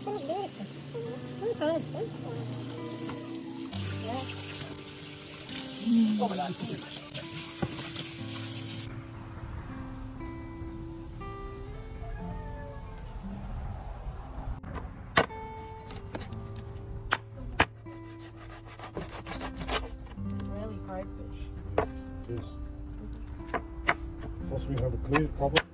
Oh my God. Really hard fish. Yes. First we have to clean it properly.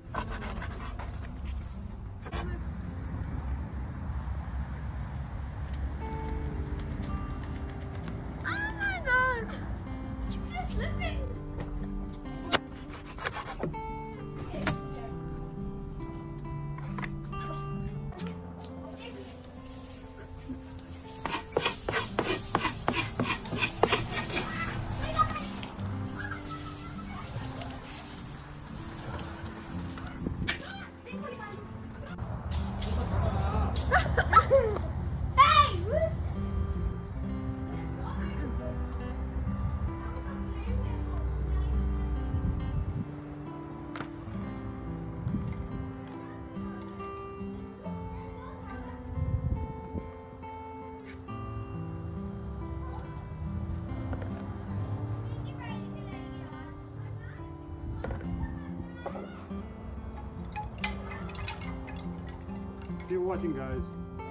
Keep watching, guys.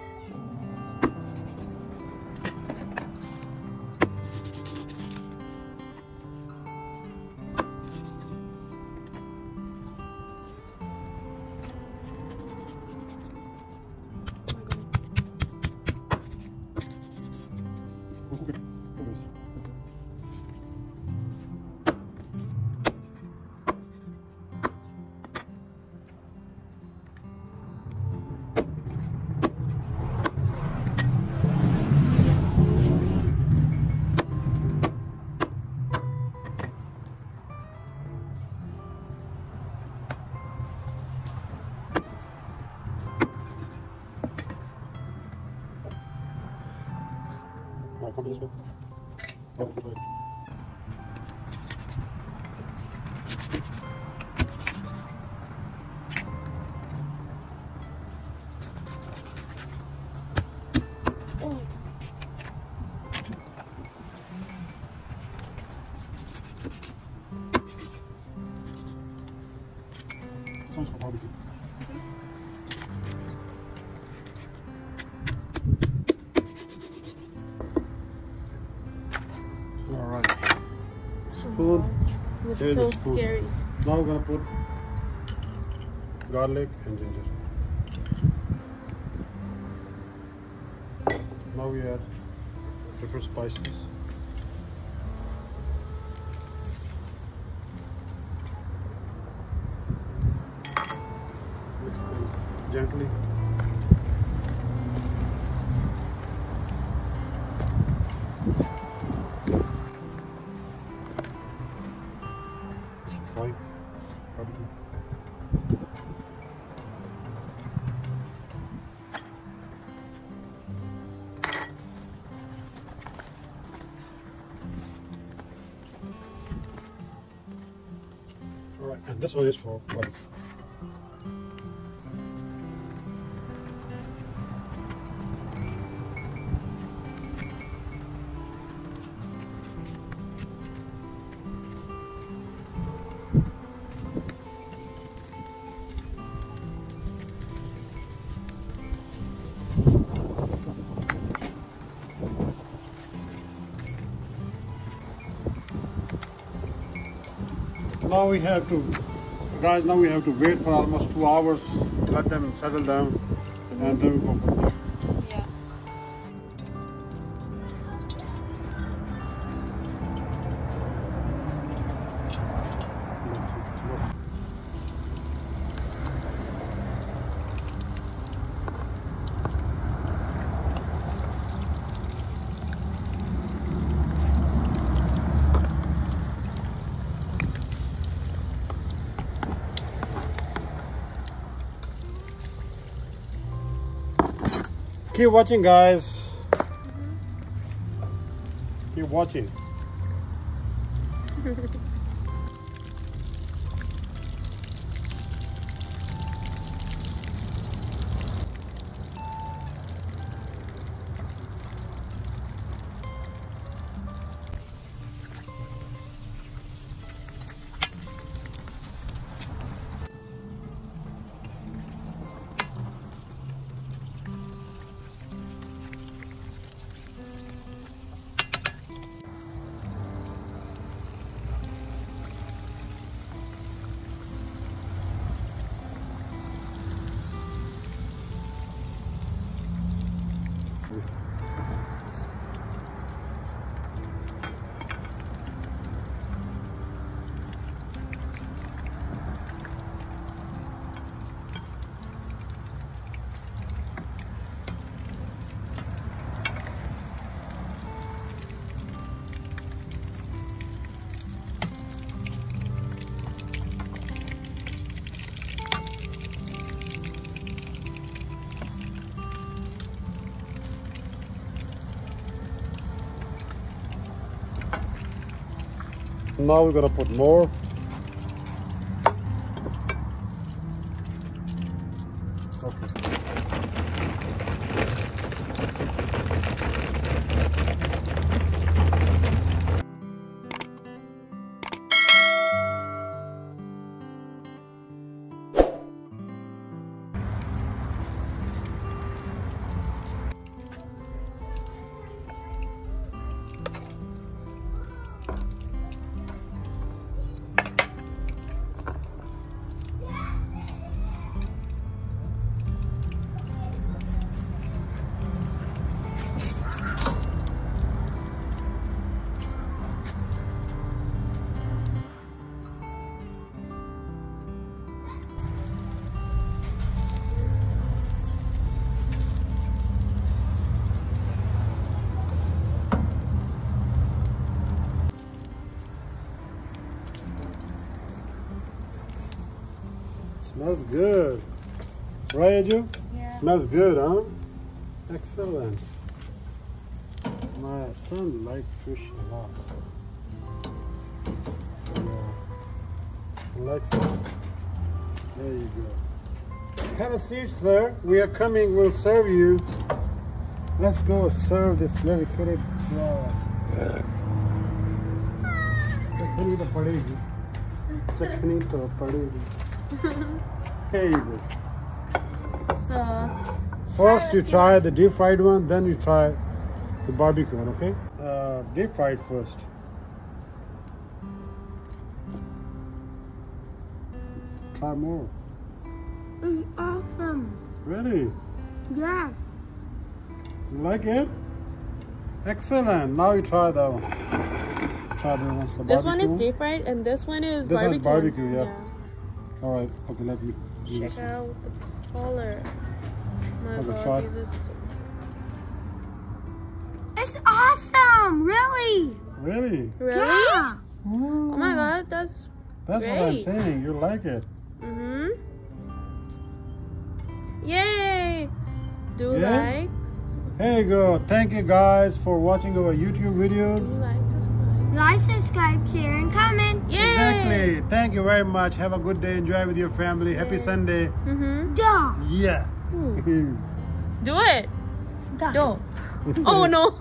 Come this way. Oh, good. Sounds for barbecue. Alright. Spoon. It's so scary. Now we're gonna put garlic and ginger. Now we add different spices. Mix them gently. Fry barbecue. Alright, and this one is for barbecue. Now we have to, guys, now we have to wait for almost 2 hours, let them settle down, and then we go from there. Yeah. Keep watching, guys. Keep watching. Now we're gonna put more. Okay. Smells good. Right, Aju? Yeah. Smells good, huh? Excellent. My son likes fish a lot. Yeah. Likes it. There you go. Have a seat, sir. We are coming. We'll serve you. Let's go serve this little kitty. Chakni to padegi. Chakni to padegi. Here you go. So First you try the deep fried one, then you try the barbecue one, okay? Deep fried first. Try more. it's awesome. Really? Yeah. You like it? Excellent. Now you try that one. Try the one. The This one is barbecue deep fried and this one is This barbecue. one's barbecue, yeah. All right. Okay, let me use Check this. out the color. My Okay, God, try. these is It's awesome, really. Really? really? Yeah. Oh my God, that's That's what I'm great. saying. You like it. Yay! Do Yeah? like, Here you go. Thank you guys for watching our YouTube do videos. like, subscribe. Like, subscribe, share, and comment. Yay! Exactly. Thank you very much. Have a good day. Enjoy with your family. Happy Sunday. Duh. Yeah. Do it. Duh. Don't. Oh no.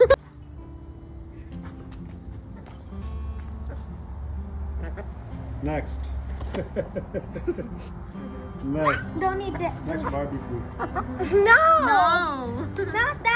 Next. Next. Don't eat that. Next barbecue. No. No. Not that.